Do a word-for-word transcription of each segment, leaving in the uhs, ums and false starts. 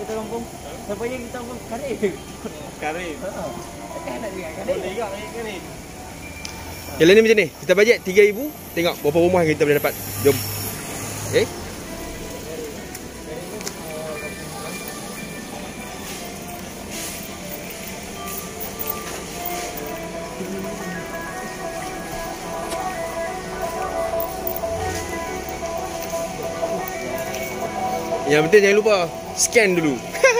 kita kampung. Supaya kita kampung karib. Karib. Ha. Kan nak dengar karib. Boleh juga naik karib. Jalan ni macam ni. Kita bajet tiga ribu. Tengok berapa rumah yang kita boleh dapat. Jom. Okay. Yang penting jangan lupa scan dulu.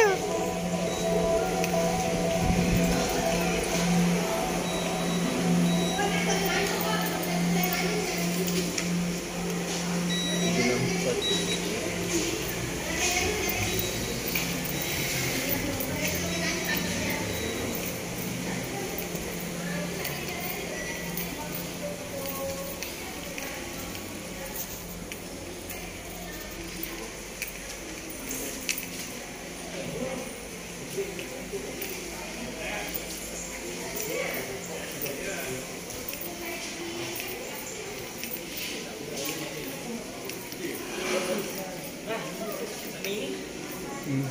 Hmm.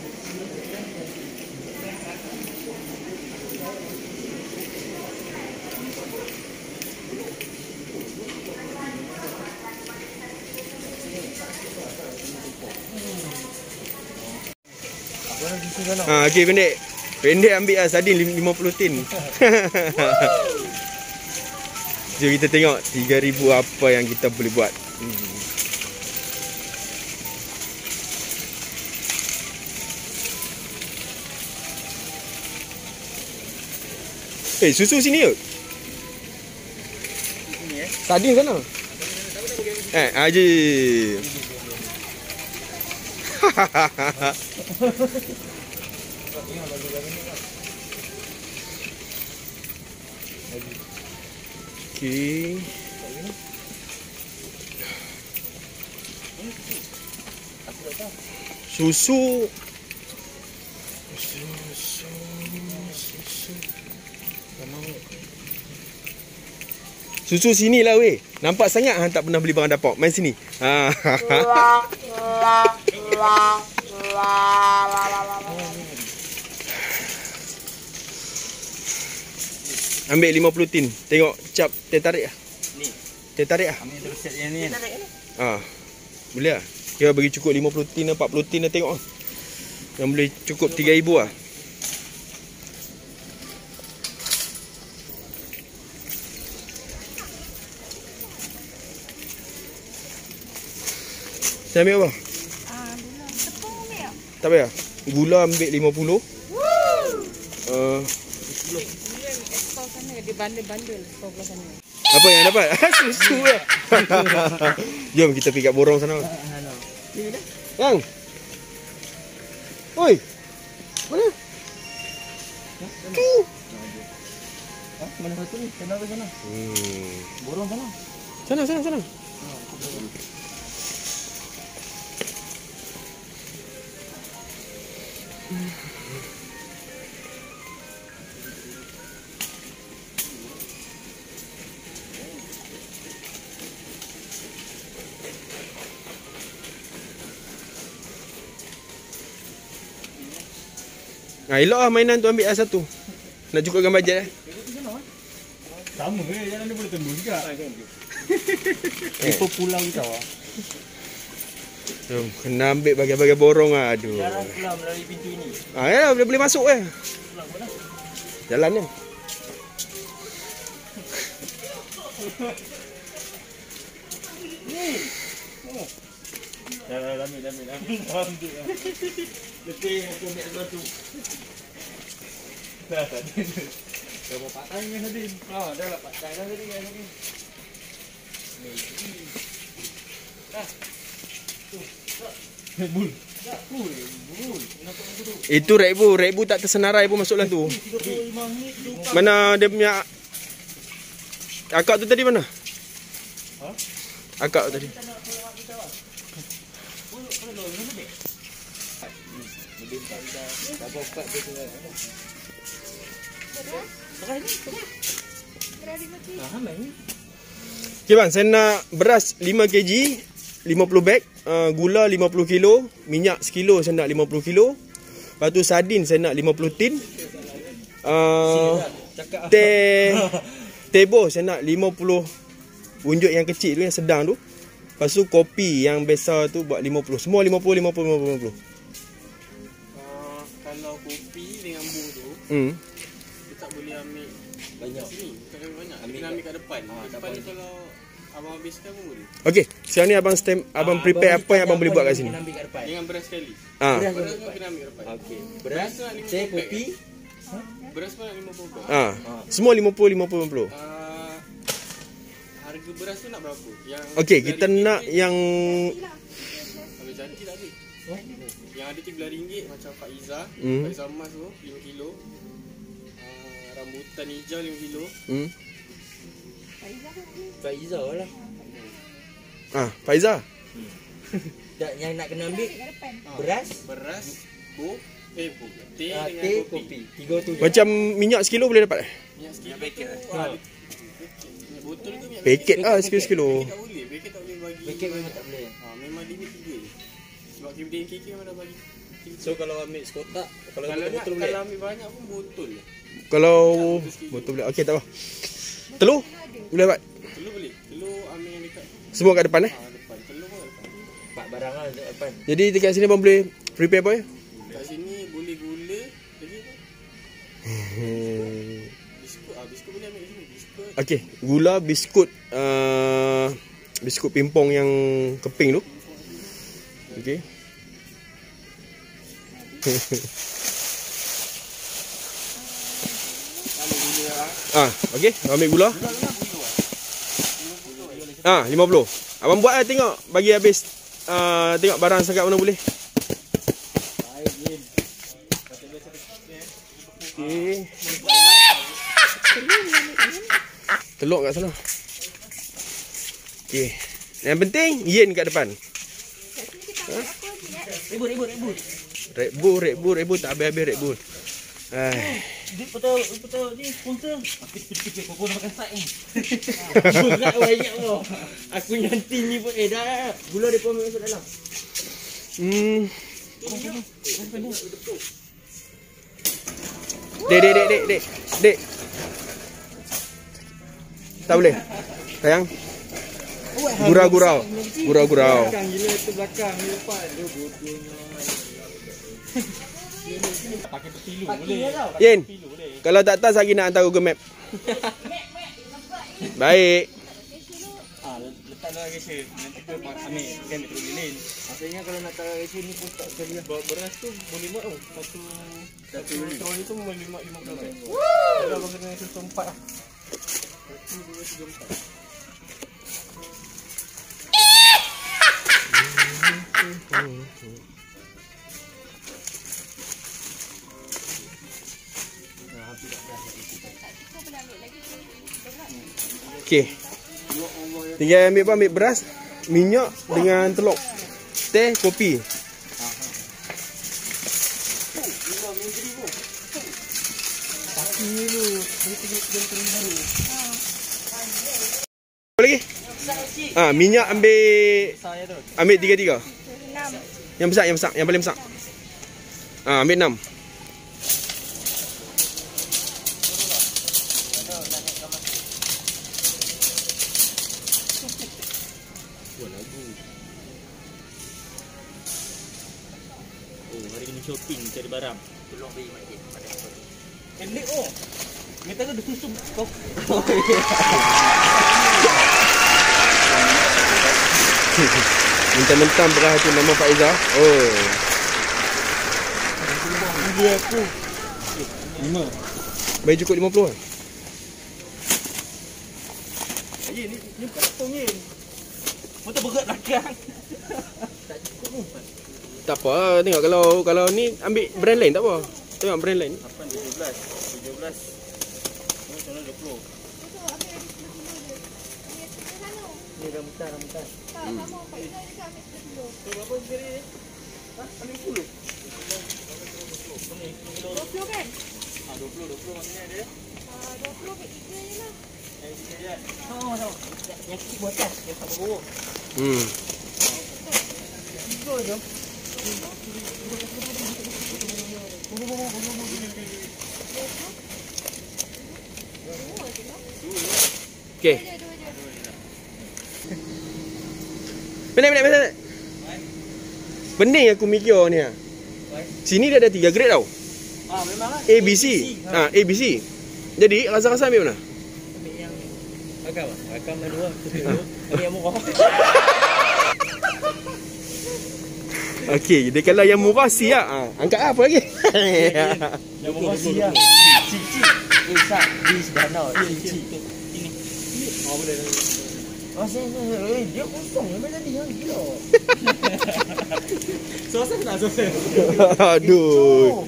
Ha, okey pendek. Pendek ambil lah sardin lima puluh tin. Jom kita tengok tiga ribu apa yang kita boleh buat. Hmm. Eh, susu sini yuk. Sini eh. Sardin sana. Eh, aje. Okey. Susu. Susu. Susu. Susu sini lah weh. Nampak sangat hang tak pernah beli barang dapur. Main sini. Ha. Ambil lima puluh tin. Tengok cap teh tarik ah. Ni. Teh tarik ah. Ambil terus set yang ni. Ah. Boleh ah. Kira bagi cukup lima puluh tin, empat puluh tin dah tengok ah. Yang boleh cukup tiga ribu ah. Saya ambil apa? Ah, gula. Tepung ambil. Tak payah. Gula ambil lima puluh. Uh, Ekspor sana dia bandel-bandel ekspor belah sana. apa yang dapat? Susu lah. Jom kita pergi kat borong sana. Yang. Oi. Mana? Tu. Ha, mana satu ni? Sana ke sana? Hmm. Borong sana. Sana sana sana. Ha, elok lah mainan tu ambil lah satu. Nak cukupkan bajet eh. Sama ke jalan dia boleh tembus juga. Itu pulau kita ah. Jom, kena ambil bagian-bagian borong lah. Aduh. Jalan pulau melalui pintu ini. Ha, ya boleh boleh masuk eh. Jalan ni. Dah dah ambil ambil ambil. Ambil. Letih aku ambil satu. Dah tadi. Dah buat patai ni tadi. Ha, dah lah patai dah tadi kan tadi. Ni. Dah. Tu. Red Bull. Tak cool. Bull. Nampak aku tu. Itu Red Bull, Red Bull tak tersenarai pun masuk dalam tu. tiga puluh lima minit tu. Mana dia punya akak tu tadi mana? Ha? Akak tu tadi. Okay bang, saya nak beras lima kilogram, lima puluh beg, uh, gula lima puluh kilo, minyak sekilo saya nak lima puluh kilo. Lepas tu sardin saya nak lima puluh tin. Uh, teh tebo saya nak lima puluh bunjuk yang kecil tu, yang sedang tu. Lepas tu kopi yang besar tu buat lima puluh. Semua lima puluh, lima puluh, lima puluh. Uh, kalau kopi dengan bu tu, Hmm. kita tak boleh ambil Banyak. sini. Tak boleh banyak. Kita kena ambil kat depan. Ah, depan ni kalau abang habiskan pun boleh. Okey, sekarang ni abang stem, abang prepare apa yang abang boleh buat kat sini. Ambil kat depan. Dengan beras sekali. Ah. Beras Beras pun kena ambil kat depan. Okey. Beras, nak lima teh, puluh beg, kopi. Beras pun nak lima puluh beg. Ah. Semua lima puluh, lima puluh, lima puluh. Uh, harga beras tu nak berapa? Yang Okey, kita nak yang Habis janji tak habis. Yang ada tiga belas ringgit macam Faiza, Hmm. Faiza emas tu lima kilo. Uh, rambutan hijau lima kilo. hmm. Faiza lah. Ah, Faiza. Tak, yang nak kena ambil beras, Beras, bu, eh bu, teh ah, dengan teh, kopi. kopi. Tiga tu je. Macam minyak sekilo boleh dapat? Minyak sekilo tu, ah, dia- minyak botol tu minyak Paket paket. ah sekilo sekilo. Paket tak boleh, paket tak boleh bagi. Paket memang tak boleh. Ha, memang limit tiga je. Sebab K B D K K memang dah bagi. So kalau ambil sekotak, kalau, Kalau nak, betul boleh. kalau ambil banyak pun botol je. Kalau betul boleh. Okey, tak apa. Telur boleh dapat? Telur boleh. Telur ambil yang dekat Semua kat depan eh. ha, depan. Telur pun kat depan. Empat barang lah dekat depan. Jadi dekat sini abang boleh prepare apa ya? Kat sini boleh gula. Lagi apa? Hmm. Biskut. Ah, biskut boleh ambil sini. Biskut. Okey, gula, biskut, uh, biskut pimpong yang keping tu. Okey. Ambil gula ah. Ah, okey, ambil gula. Ah, lima puluh. Abang buat lah tengok, bagi habis uh, tengok barang sangat mana boleh. Okey. Telur kat sana. Okey. Yang penting yen kat depan. Ribut, ribut, ribut. Red Bull, Red Bull, Red Bull tak habis-habis Red Bull. Ai. Dia betul, betul ni sponsor. Aku fikir kau nak makan side ni. Berat banyak kau. Aku nanti ni pun eh dah, dah. Gula dia pun masuk dalam. Hmm. Dek, dek, dek, dek, dek. Dek. Tak boleh. Sayang. Gurau-gurau. Gurau-gurau. Belakang gila tu belakang ni depan. Dia bodohnya. Pakai petilu boleh. Yen. Kalau tak tahu lagi nak hantar Google Map. Baik. Ah, letak dalam gesture. Nanti tu ambil kan metro lane. Maksudnya kalau nak taruh kat sini pun tak sekali lah. Bawa beras tu boleh buat tau. Satu satu troli tu boleh lima lima puluh beg. Kalau abang kena susun empat lah. Satu, dua, tiga, empat. Okey. Tinggal ambil apa? Ambil beras, minyak dengan telur. Teh, kopi. Apa lagi? Ah, minyak ambil ambil tiga tiga. Yang besar, yang besar, yang paling besar. Ah, ambil enam. Oh, hari ni shopping cari barang. Tolong bagi mak cik. Pendek oh. Dia kata dia susun kau. Mentang-mentang beras tu nama Faiza. Oh. Dia aku. lima. Bagi cukup lima puluh kan? Ye ni ni bukan potong ni. Betul berat belakang. Tak cukup ni. Tak apa, tengok kalau kalau ni ambil brand lain tak apa. Tengok brand lain. lapan, tujuh belas. tujuh belas. Ini sana dua puluh. Ni rambutan, rambutan. Tu berapa sekali ni? Ha? Ambil sepuluh. dua puluh kan? Ah, dua puluh, dua puluh maksudnya dia. Ah, dua puluh ambil tiga je lah. Eh, tiga je. Oh, oh. Yang kecil buat atas, yang tak bawah. Hmm. tiga je. Okey. Benar benar benar. Pening aku mikir ni ah. Sini dia ada tiga grade tau. Ah memang lah. A B C. Ah A B C. Jadi rasa-rasa ambil mana? Ambil yang agam ah. Agam ada dua. Ambil yang murah. Okey, jadi kalau yang murah C ah. Ah, angkat apa lagi? Yang murah C lah. C C. Eh sat, di sebelah C C. Ini. Oh boleh. Oh sini, eh dia kosong memang tadi yang gila. Selesai tak selesai? Aduh.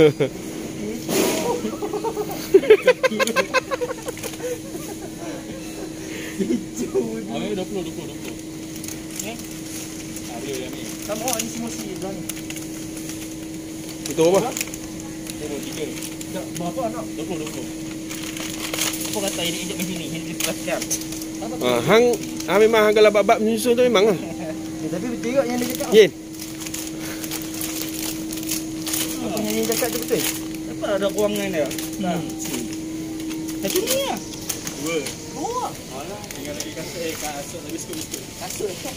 Ambil dua puluh, dua puluh, dua puluh. Eh? Ah, boleh, boleh ambil. Kamu oh ini semua C dah ni. Itu apa? Dua puluh tiga. Tak berapa anak? Dua puluh, dua puluh. Apa kata ini injek macam ni? Ini dipelaskan. Ah, hang ah memang hang kalau bab-bab menyusun tu memang ah. Ya, tapi betul juga yang dia cakap. Yin. Apa yang dia cakap tu betul? Apa ada ruangan dia? Nah. Macam ni lah. Dua. Dua. Alah, tinggal lagi kasut eh kasut lagi sikit-sikit. Kasut tak?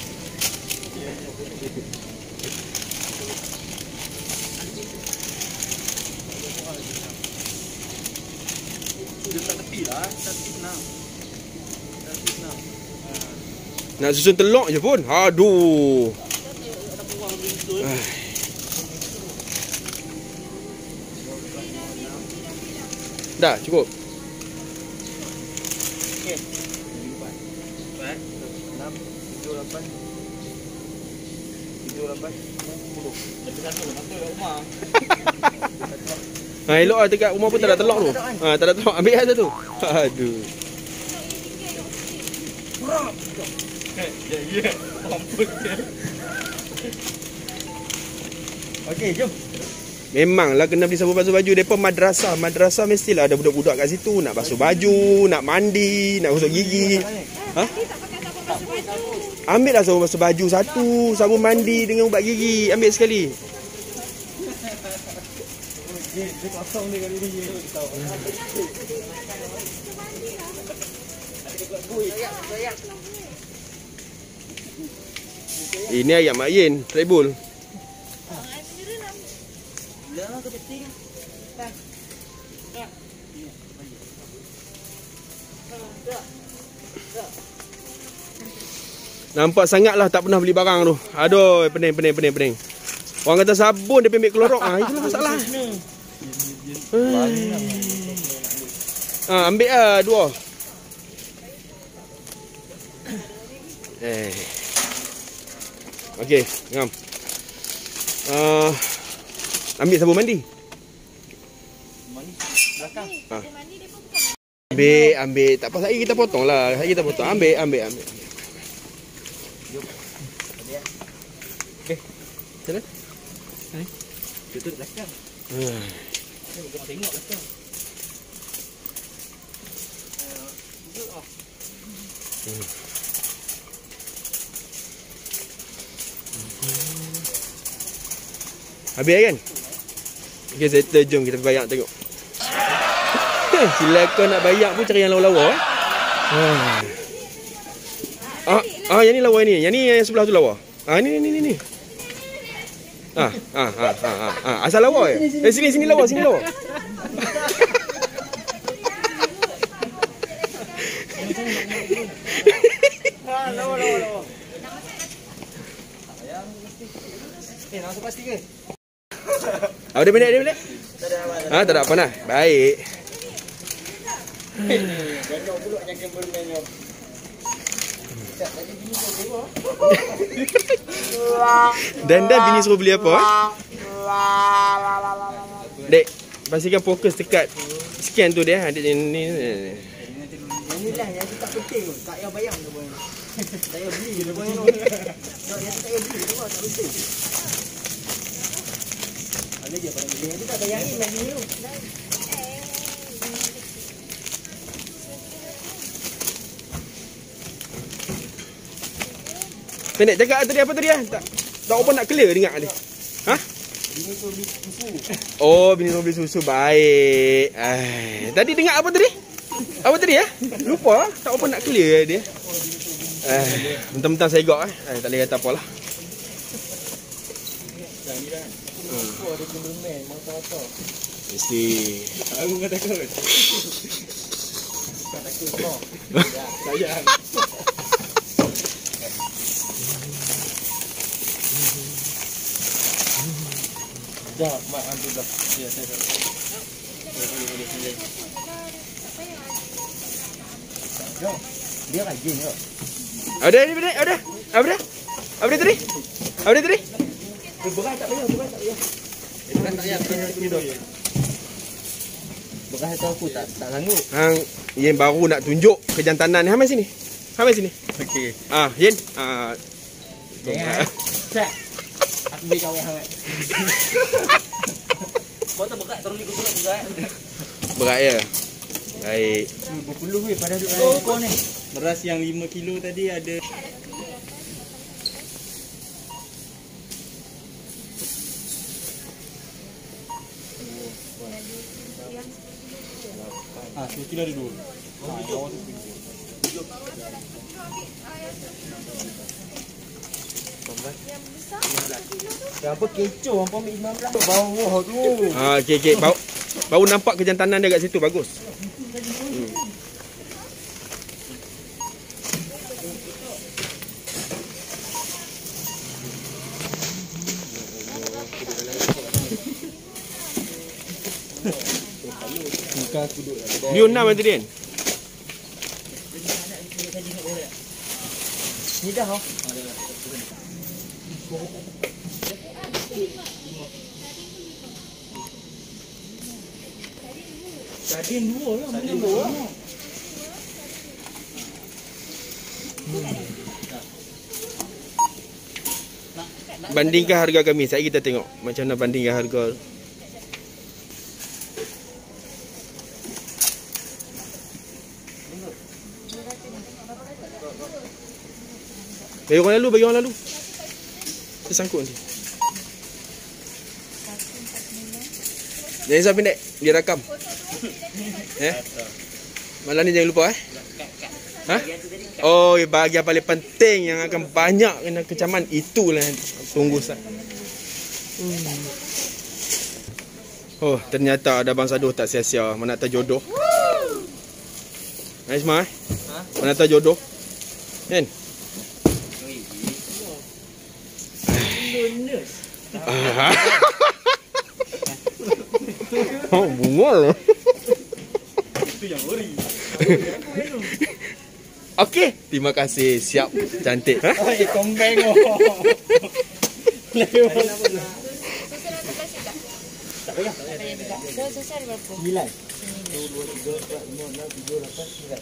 Dia tak tepi lah, tak tepi senang. Tak tepi senang. Nak susun telok je pun. Aduh. Ada peluang lebih betul. Ah. Dah cukup. Okey. Empat. Empat. Enam. Tujuh lapan. Tujuh lapan. Sepuluh. Tapi satu, satu dah rumah. Ha elok ah dekat rumah pun tak ada telok tu. Ha tak ada telok. Ambil aja tu. Aduh. Ya, ya. Ampun dia. Okey, jom. Memanglah kena beli sabun basuh baju. Depa madrasah, madrasah mestilah ada budak-budak kat situ nak basuh baju, nak mandi, nak gosok gigi. Ha? Tak pakai sabun basuh baju. Ambil lah sabun basuh baju satu, sabun mandi dengan ubat gigi, ambil sekali. Dia dia kosong dia kali ni. Tahu. Ini ayam Mak Yin, Red Bull. Dah ke peti kan? Dah. Dah. Nampak sangatlah tak pernah beli barang tu. Aduh, pening pening pening pening. Orang kata sabun dia ambil klorok. Ah, itulah masalah. Ah, ambil ah dua. Eh. Okey, ngam. Ah, ambil sabun mandi. Belakang. Ah. Ambil, ambil. Tak apa, lagi kita potong lah. Lagi kita potong. Ambil, ambil, ambil. Okey. Jalan. Tutup belakang. Hmm. Tengok tengok belakang. Habis kan? Okey, settle, jom kita bayar tengok. Silakan nak bayar pun cari yang lawa-lawa eh. Ah. Ah, ah yang ni lawa ni. Yang ni yang sebelah tu lawa. Ah ni ni ni ni. Ah, ah, ah, ah, ah, ah. Asal lawa je. Eh sini sini lawa, sini lawa. Ah, lawa lawa lawa. Eh, nak masuk pasti ke? Ah, dia balik, dia balik. Tak ada apa. Ah, tak ada apa nah. Baik. Banyak pula yang akan bermain. Tak tadi bini kau dewa. Dan dan bini suruh beli apa? Eh? Dek, pastikan fokus dekat scan tu dia. Adik ni ni. Yang ni lah yang tak penting tu. Tak payah bayang tu pun. Tak payah beli tu pun. Tak yang tak payah beli tu tak penting. Ada je pada beli. Yang tu tak bayangin lagi tu. Pendek cakap tadi apa tadi ah? Tak. Tak apa nak clear dengar ni. Ha? Bini tu beli susu. Oh, bini tu beli susu. Baik. Ai, tadi dengar apa tadi? Apa tadi ya? Lupa. Tak apa nak clear dia. Eh, mentang-mentang saya gok eh. eh. Tak boleh kata apalah. Dah ni dah. Hmm. Oh, ada gentleman, mata-mata. Mesti. Aku enggak takut. Tak takut kau. Sayang. Dah, mak ambil dah. Ya, saya dah. Boleh, boleh, boleh. Jom. Dia rajin ke? Ada ni benar? Ada. Apa dah? Apa dah tadi? Apa dah tadi? Beras tak payah, beras tak payah. Beras tak payah, beras tidur. Beras tu aku tak tak sanggup. Hang Yen baru nak tunjuk kejantanan ni. Hamai sini. Hamai sini. Okey. Ah, Yen. Ah. Jangan. Set. Aku beli kawan hang. Kau tak berat terus ikut turun berat. Berat ya. Baik. Berpuluh weh pada duk dalam kau ni. Beras yang lima kilo tadi ada Ah, sepuluh kilo ada dua. Yang apa kecoh hangpa ambil lima belas bawah tu. Ah, okey okey. Baru baru nampak kejantanan dia kat situ. Bagus. Hmm. Dia enam tadi kan? Ni dah ah. Sardin dua lah, sardin dua. Bandingkan harga kami. Saya kita tengok macam mana bandingkan harga. Bagi orang lalu, bagi orang lalu. Saya sangkut nanti. Jangan risau pendek, dia rakam. Eh? Malam ni jangan lupa eh. Ha? Oh, bahagian paling penting yang akan banyak kena kecaman itulah tunggu sat. Hmm. Oh, ternyata ada Abang Saduh tak sia-sia menata jodoh. Hai semua eh? Ha? Menata jodoh. Kan? Ah. Oh, bungol. Itu yang ori. Okey, terima kasih. Siap, cantik. Ha? Oh, kombeng oh. Tak payah. Dah selesai berapa? Sembilan. Satu, dua, tiga, empat, lima, enam, tujuh, lapan, sembilan.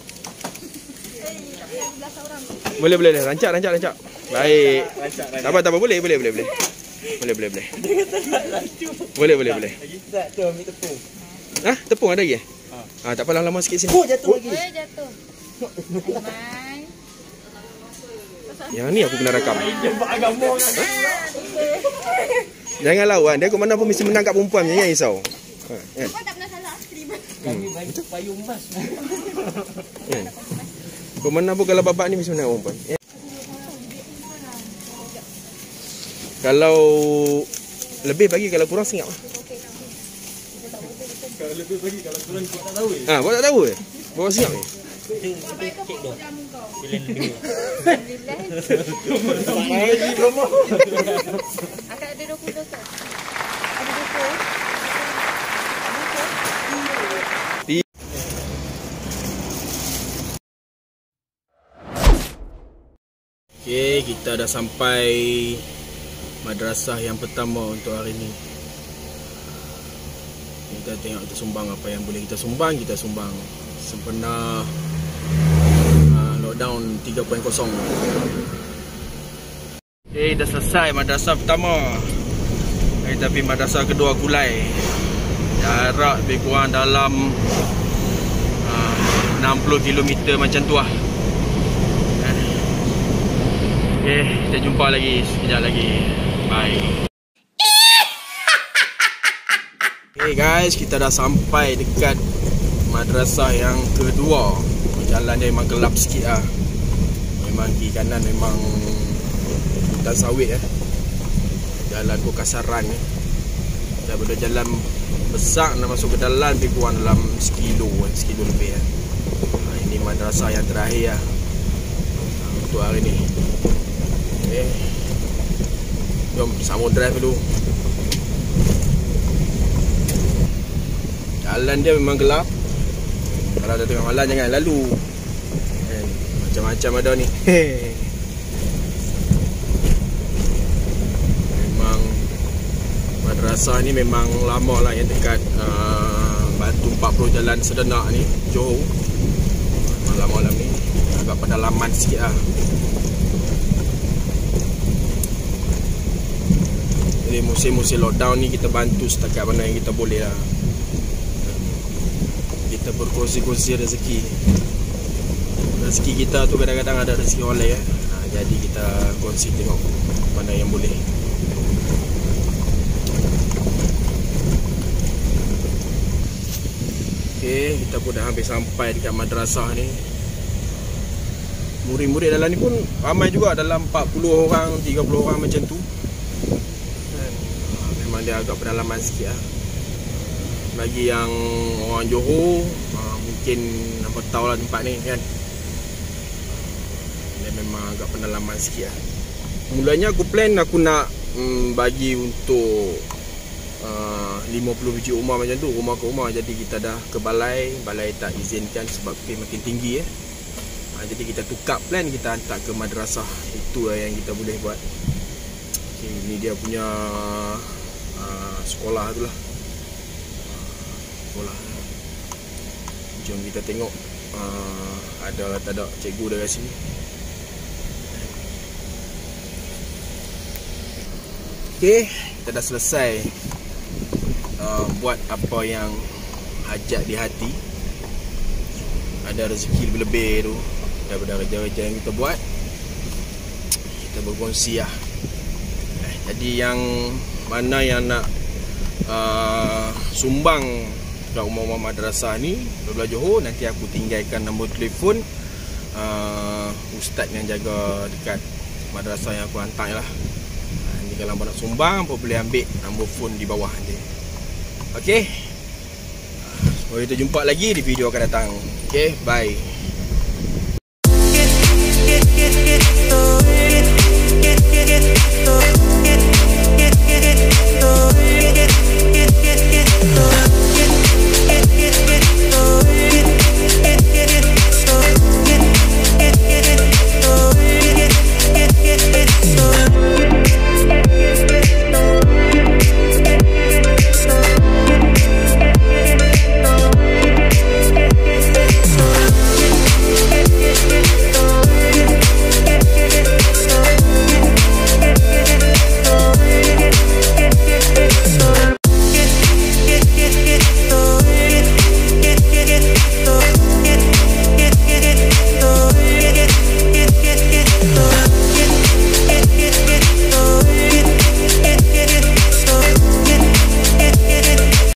Boleh boleh rancak rancak rancak. Baik. Rancak, Tak apa tak apa boleh boleh boleh boleh. Boleh boleh boleh. Boleh boleh boleh. Tak, tu ambil tepung. Ah, tepung ada lagi eh? Ah, tak apa lama sikit sini. Oh, jatuh lagi. Boleh jatuh. Mai. Yang ni aku kena rakam. Dia buat agama kan. Jangan lawan. Dia ke mana pun mesti menang kat perempuan. Jangan risau. Ha, kan? Kau tak pernah salah. Terima. Kami bagi payung emas. Kan? Ke mana pun kalau babak ni mesti menang perempuan. Eh. Kalau lebih bagi, kalau kurang singap lah. Kalau lebih bagi, kalau kurang kau tak tahu eh. Ha, buat tak tahu eh? Bawa singap ni. Cek dah. Pilihan lebih. Lagi promo. Akan ada dua puluh dosa. Ada dua puluh. Okay, kita dah sampai madrasah yang pertama untuk hari ni. Kita tengok kita sumbang apa yang boleh kita sumbang, kita sumbang. Sempena uh, lockdown tiga titik kosong. Okay, dah selesai madrasah pertama. Eh, tapi madrasah kedua Kulai. Jarak lebih kurang dalam uh, enam puluh kilometer macam tu lah. Okay, kita jumpa lagi sekejap lagi. Bye. Okay guys, kita dah sampai dekat madrasah yang kedua. Jalan dia memang gelap sikit lah. Memang kiri kanan memang hutan sawit eh. Jalan pun kasaran eh. Daripada jalan besar nak masuk ke dalam lebih kurang dalam sekilo eh. Sekilo lebih eh. Ha, ini madrasah yang terakhir lah untuk hari ni. Okay. Jom sambung drive dulu. Jalan dia memang gelap. Kalau dah tengah malam jangan lalu. eh, Macam-macam ada ni. Memang madrasah ni memang lama lah yang dekat uh, Batu empat puluh Jalan Sedenak ni, Johor. Malam-malam ni agak pedalaman sikit lah. Jadi musim-musim lockdown ni kita bantu setakat mana yang kita boleh lah. Kita berkongsi-kongsi rezeki. Rezeki kita tu kadang-kadang ada rezeki orang lain eh. ha, Jadi kita kongsi tengok mana yang boleh. Okay, kita pun dah hampir sampai dekat madrasah ni. Murid-murid dalam ni pun ramai juga, dalam empat puluh orang, tiga puluh orang macam tu. Memang dia agak pedalaman sikit lah. Bagi yang orang Johor, uh, mungkin apa tahu lah tempat ni kan. Dia memang agak pedalaman sikit lah. Mulanya aku plan aku nak um, bagi untuk uh, lima puluh biji rumah macam tu, rumah ke rumah. Jadi kita dah ke balai, balai tak izinkan sebab pay makin tinggi eh. uh, Jadi kita tukar plan, kita hantar ke madrasah. Itu lah yang kita boleh buat. Okay, ini dia punya uh, sekolah tu lah. Sekolah. Jom kita tengok uh, ada tak ada cikgu dekat sini. Okey, kita dah selesai uh, buat apa yang hajat di hati. Ada rezeki lebih-lebih tu daripada kerja-kerja yang kita buat. Kita berkongsi lah. Jadi yang mana yang nak uh, sumbang kat rumah-rumah madrasah ni Belah Johor, nanti aku tinggalkan nombor telefon uh, ustaz yang jaga dekat madrasah yang aku hantar lah. uh, Ni kalau nak sumbang apa boleh ambil nombor phone di bawah nanti. Okey, uh, kita jumpa lagi di video akan datang. Okey, bye.